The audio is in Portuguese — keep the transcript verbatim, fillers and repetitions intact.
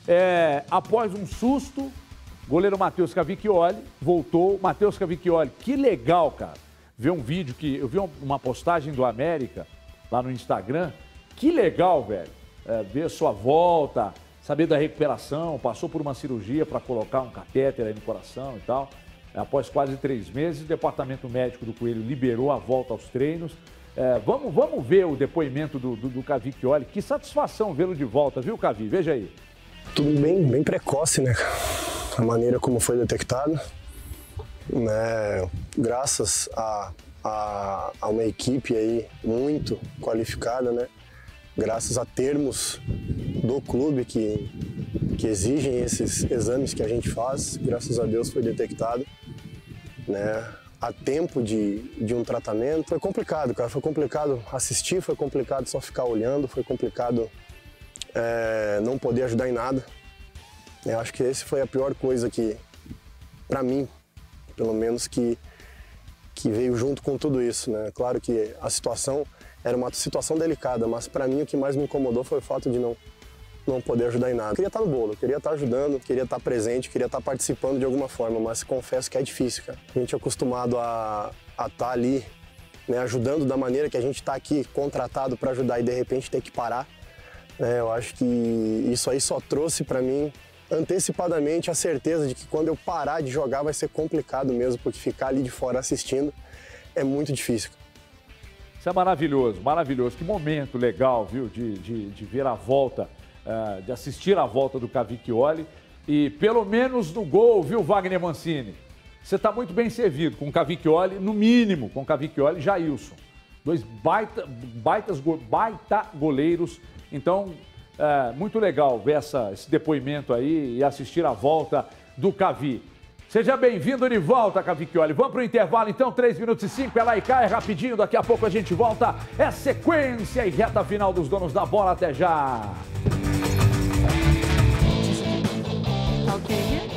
É, após um susto, goleiro Matheus Cavicchioli voltou. Matheus Cavicchioli, que legal, cara. Ver um vídeo que... Eu vi uma postagem do América lá no Instagram. Que legal, velho. É, ver a sua volta, saber da recuperação. Passou por uma cirurgia para colocar um catéter aí no coração e tal. Após quase três meses, o departamento médico do Coelho liberou a volta aos treinos. É, vamos, vamos ver o depoimento do, do, do Cavicchioli. Que satisfação vê-lo de volta, viu, Cavi? Veja aí. Tudo bem, bem precoce, né? A maneira como foi detectado, né? Graças a, a, a uma equipe aí muito qualificada, né? Graças a termos do clube que, que exigem esses exames que a gente faz, graças a Deus foi detectado, né? A tempo de, de um tratamento. Foi complicado, cara, foi complicado assistir, foi complicado só ficar olhando, foi complicado é, não poder ajudar em nada. Eu acho que esse foi a pior coisa que, pra mim, pelo menos, que, que veio junto com tudo isso, né? Claro que a situação era uma situação delicada, mas pra mim o que mais me incomodou foi o fato de não, não poder ajudar em nada. Eu queria estar no bolo, eu queria estar ajudando, queria estar presente, queria estar participando de alguma forma, mas confesso que é difícil, cara. A gente é acostumado a estar ali, né, ajudando da maneira que a gente está aqui, contratado para ajudar e de repente ter que parar. É, eu acho que isso aí só trouxe para mim antecipadamente a certeza de que quando eu parar de jogar vai ser complicado mesmo, porque ficar ali de fora assistindo é muito difícil. Isso é maravilhoso, maravilhoso. Que momento legal, viu, de, de, de ver a volta, uh, de assistir a volta do Cavicchioli. E pelo menos no gol, viu, Wagner Mancini? Você está muito bem servido com o Cavicchioli, no mínimo, com o Cavicchioli e Jailson. Dois baita, baitas, baita goleiros. Então, é muito legal ver essa, esse depoimento aí e assistir a volta do Cavi. Seja bem-vindo de volta, Cavicchioli. Vamos para o intervalo, então, três minutos e cinco. É lá e cá, é rapidinho. Daqui a pouco a gente volta. É sequência e reta final dos donos da bola. Até já. Okay.